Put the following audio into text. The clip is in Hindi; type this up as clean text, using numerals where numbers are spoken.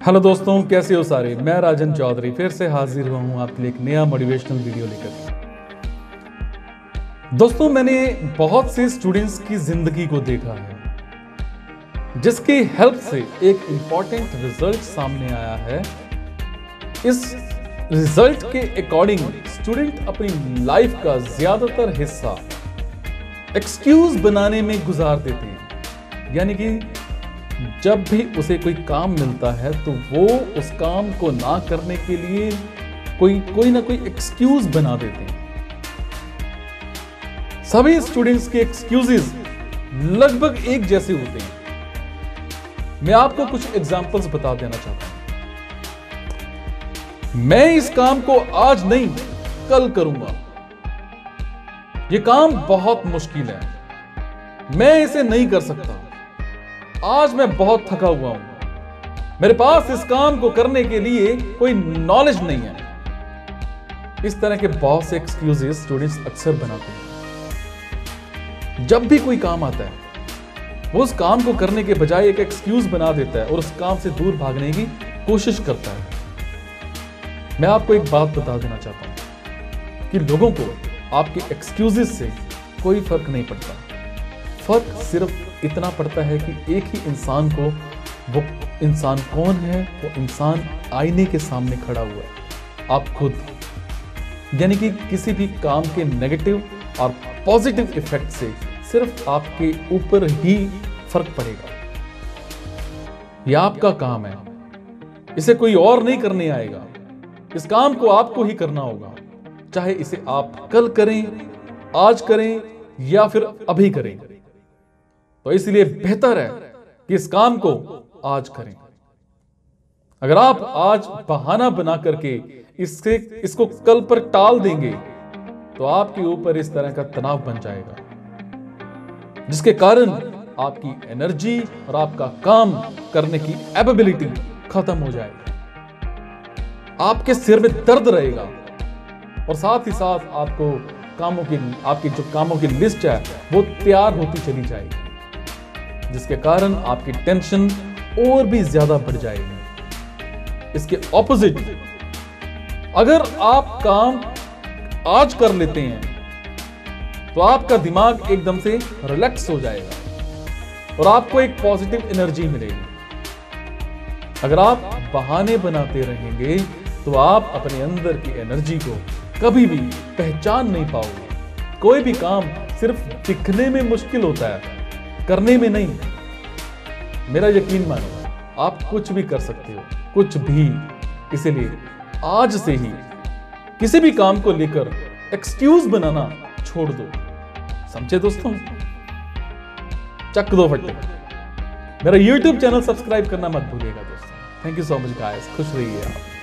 हेलो दोस्तों, कैसे हो सारे। मैं राजन चौधरी फिर से हाजिर हुआ हूं आपके लिए एक नया मोटिवेशनल वीडियो लेकर। दोस्तों, मैंने बहुत से स्टूडेंट्स की जिंदगी को देखा है जिसकी हेल्प से एक इंपॉर्टेंट रिजल्ट सामने आया है। इस रिजल्ट के अकॉर्डिंग स्टूडेंट अपनी लाइफ का ज्यादातर हिस्सा एक्सक्यूज बनाने में गुजार देते हैं, यानी कि जब भी उसे कोई काम मिलता है तो वो उस काम को ना करने के लिए कोई ना कोई एक्सक्यूज बना देते हैं। सभी स्टूडेंट्स के एक्सक्यूजेस लगभग एक जैसे होते हैं। मैं आपको कुछ एग्जांपल्स बता देना चाहता हूं। मैं इस काम को आज नहीं कल करूंगा, यह काम बहुत मुश्किल है, मैं इसे नहीं कर सकता, आज मैं बहुत थका हुआ हूं, मेरे पास इस काम को करने के लिए कोई नॉलेज नहीं है। इस तरह के बहुत से एक्सक्यूजेस स्टूडेंट्स अक्सर बनाते हैं। जब भी कोई काम आता है वो उस काम को करने के बजाय एक एक्सक्यूज बना देता है और उस काम से दूर भागने की कोशिश करता है। मैं आपको एक बात बता देना चाहता हूं कि लोगों को आपके एक्सक्यूजेस से कोई फर्क नहीं पड़ता। फर्क सिर्फ इतना पड़ता है कि एक ही इंसान को, वो इंसान कौन है, वो इंसान आईने के सामने खड़ा हुआ है, आप खुद। यानी कि किसी भी काम के नेगेटिव और पॉजिटिव इफेक्ट से सिर्फ आपके ऊपर ही फर्क पड़ेगा। यह आपका काम है, इसे कोई और नहीं करने आएगा। इस काम को आपको ही करना होगा, चाहे इसे आप कल करें, आज करें या फिर अभी करें। तो इसलिए बेहतर है कि इस काम को आज करें। अगर आप आज बहाना बना करके इसको कल पर टाल देंगे तो आपके ऊपर इस तरह का तनाव बन जाएगा, जिसके कारण आपकी एनर्जी और आपका काम करने की एबिलिटी खत्म हो जाएगी। आपके सिर में दर्द रहेगा और साथ ही साथ आपकी जो कामों की लिस्ट है वो तैयार होती चली जाएगी, जिसके कारण आपकी टेंशन और भी ज्यादा बढ़ जाएगी। इसके ऑपोजिट, अगर आप काम आज कर लेते हैं तो आपका दिमाग एकदम से रिलैक्स हो जाएगा और आपको एक पॉजिटिव एनर्जी मिलेगी। अगर आप बहाने बनाते रहेंगे तो आप अपने अंदर की एनर्जी को कभी भी पहचान नहीं पाओगे। कोई भी काम सिर्फ दिखने में मुश्किल होता है, करने में नहीं। मेरा यकीन मानो, आप कुछ भी कर सकते हो, कुछ भी। इसलिए आज से ही किसी भी काम को लेकर एक्सक्यूज बनाना छोड़ दो। समझे दोस्तों? चक दो फटे। मेरा YouTube चैनल सब्सक्राइब करना मत भूलिएगा दोस्तों। Thank you so much guys. खुश रहिए आप।